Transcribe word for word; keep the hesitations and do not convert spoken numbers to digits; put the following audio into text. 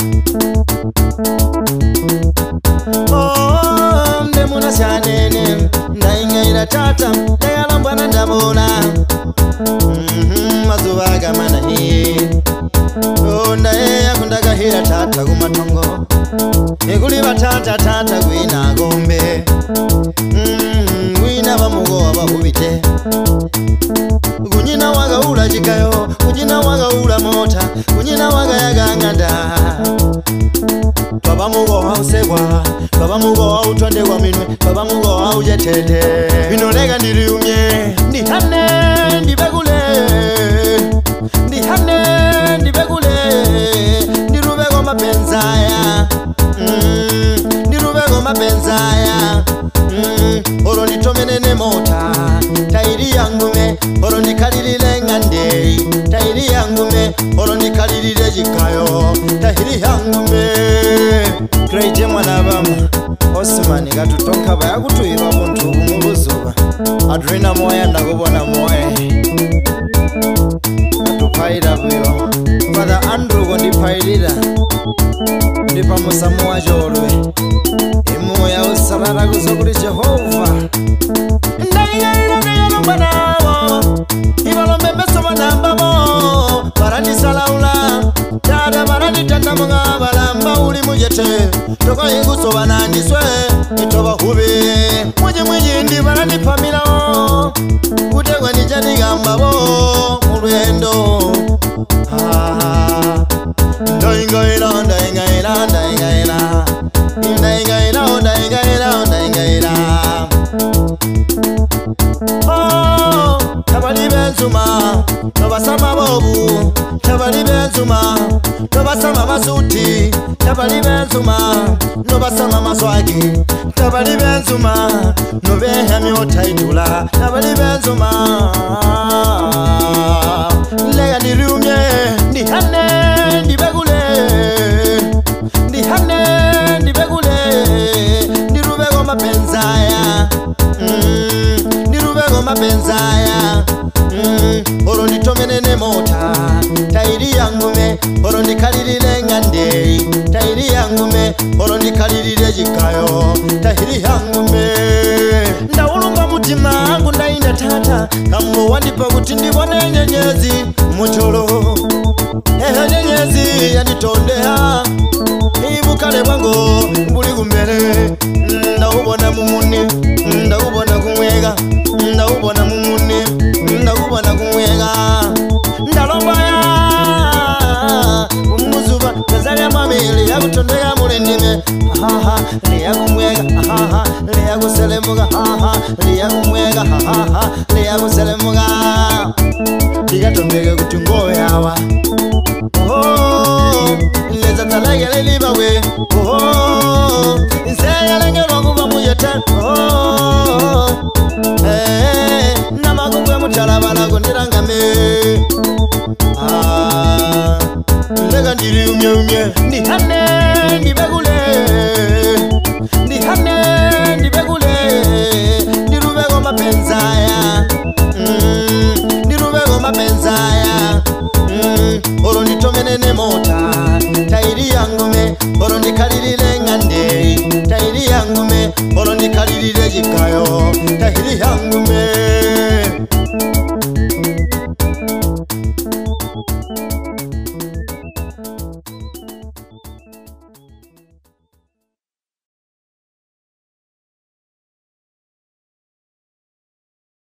Oh, ndemuna sianene ndaingaira tata ndayalambwa ndabona mhm mazuva gamana hi oh ndaye akundagahira tata kumatongo ekuli batata tata gwina gombe mhm gwina bamugo abakubite kunyina waga ula chikayo kunyina waga ula mota kunyina waga yaganganda baba mugo hausewa baba mugo hautonde wa minwe baba mugo haujetete binolega ndiriumye ndihane ndibegule ndihane ndibegule ndirubego mapenzaya mm ndirubego mapenzaya mm oro nitomenene mota tairi yangume oro nikalilile ngande tairi yangume oro nikalilile jikayo tairi yangume Great mwana bama Osman gatutonka bayakutuira buntu umubuzuba Adrena moya ndakubona moya Atupaira bwiro Father Andrew gondipairira Ndipa musamu wa jorwe Imoya usarara kuzokuri Jehova Ndaingaira ndayana mbanawo Ibalombe meso manambamo Barani salaula Tada barani tandamunga balamba uli mujete Toko yengu soba nandiswe Itoba hubi Mwenye mwenye ndi barani pamilao Utegwa nijani gambabo Muluendo Ndaingaira ndaingaira ndaingaira Ndaingaira ndaingaira ndaingaira Oh Tabali benzuma Tobasama bobu Tabali benzuma Tobasama masuti Tabali benzuma Nobasama maswagi Tabali benzuma Nobehemi otaitula Tabali benzuma Lega nirumye Ndihane ndibegule Ndihane ndibegule Ndirubego mapenzaya mm, Ndirubego mapenzaya mm, Oro nitomenene mota Tairi yangume Oro nikalilile ngande Tairi yangume Oro nikalilile jikayo Tairi yangume Ndaulunga mutima angu ndainda tata Kamu wandipa kuti ndibone nyenyezi Mucholo Ehe nyenyezi yanitondea Ibukale wango Mbuli gumbele Ndaubona mumuni Ndaubona kumwega Ndaubona mumuni Ndaubona kumwega Ndalombaya Umuzuba Nazaria mamili Yakutondega mulendime Haha Liya kumwega Haha Liya kuselemuga Haha Liya kumwega Haha Liya kuselemuga Ligatondege kutungo yawa Oh Leza talage lelibawe Oh Nseya lenge wakuba muyete Oh Eh Namagungwe mutalabala kundirangame Ah Lega ndiri umye umye Ndihane ndibegule